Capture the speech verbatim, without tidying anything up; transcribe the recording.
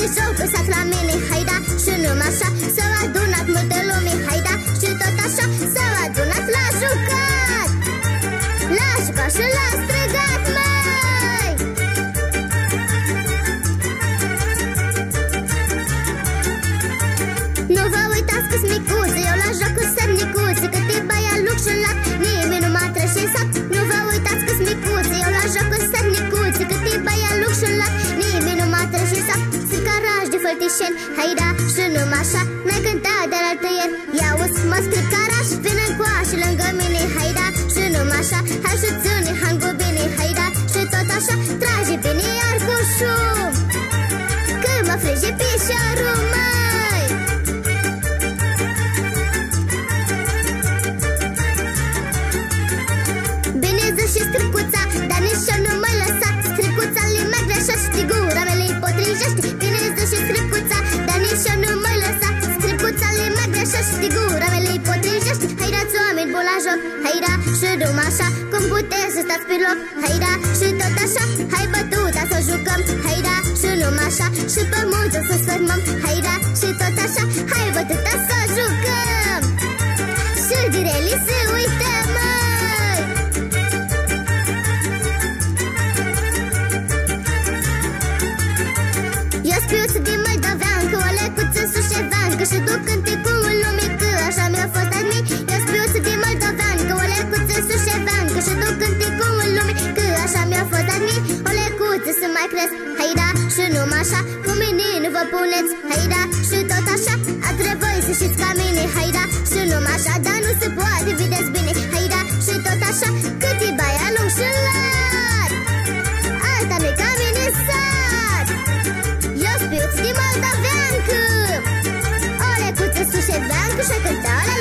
de jocuri sat la mine, haida, și numai așa. S-au adunat multe lume, haida, și tot așa. S-au adunat la jucat, la jucat și la strigat, măi. Nu vă uitați că-s micuțe, eu la jocuri sunt micuțe. Câte băia luc și lat, nimeni nu m-a trășit. Nu vă uitați că-s micuțe, eu la jocuri sunt micuțe. Câte băia luc și lat, nimeni nu m-a trășit. Sunt caraj de făltișeni, haida, și numai așa. N-ai cântat de la tăieri, ia-uzi, mă scriu caraș. Vin încoace lângă mine, haida, și numai așa. Hai și ține han cu bine, haida, și tot așa. Trage bine iar cu șum, că mă frige pișorul, măi. Bine zi și scricuța, dar nici eu nu mă lăsa. Scricuța li mai greșește, știi gura mea le-i potrijește. Bine zi și scricuța, dar nici eu nu mă lăsa. Scricuța li mai greșește, știi gura mea le-i potrijește. Haidați oameni buni la joc, haida, și numai așa. Cum puteți să stați pe loc, haida, și tot așa. Hai bătuta să o jucăm, haida, și numai așa. Și pământul să sfărmăm, haida, și tot așa. Hai bătuta să o jucăm, și direli să uităm, măi. Eu spiuță din moldoveancă, o lecuță sușevancă. Și tu cânti cu un lume, că așa mi-a fost admis. Eu spiuță din moldoveancă, o lecuță sușevancă. Și tu cânti cu un lume, că așa mi-a fost admis. O lecuță să mai cresc, haida, și numai așa. Cu mine nu vă puneți, haida, și tot așa. A trebui să știți ca mine, haida, și numai așa. Dar nu se poate, vedeți bine, haida, și tot așa. Cât e baia lung și lat, asta nu-i ca mine sat. Eu spiuț din moldoveancă, o lecuță sușevancă. Și cântă